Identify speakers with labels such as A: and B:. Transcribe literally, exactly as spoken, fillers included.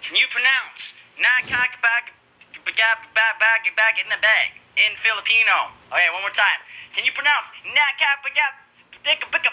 A: Can you pronounce nakakapagpabagabag in the bag in Filipino? Okay, one more time. Can you pronounce nakakapagpabagabag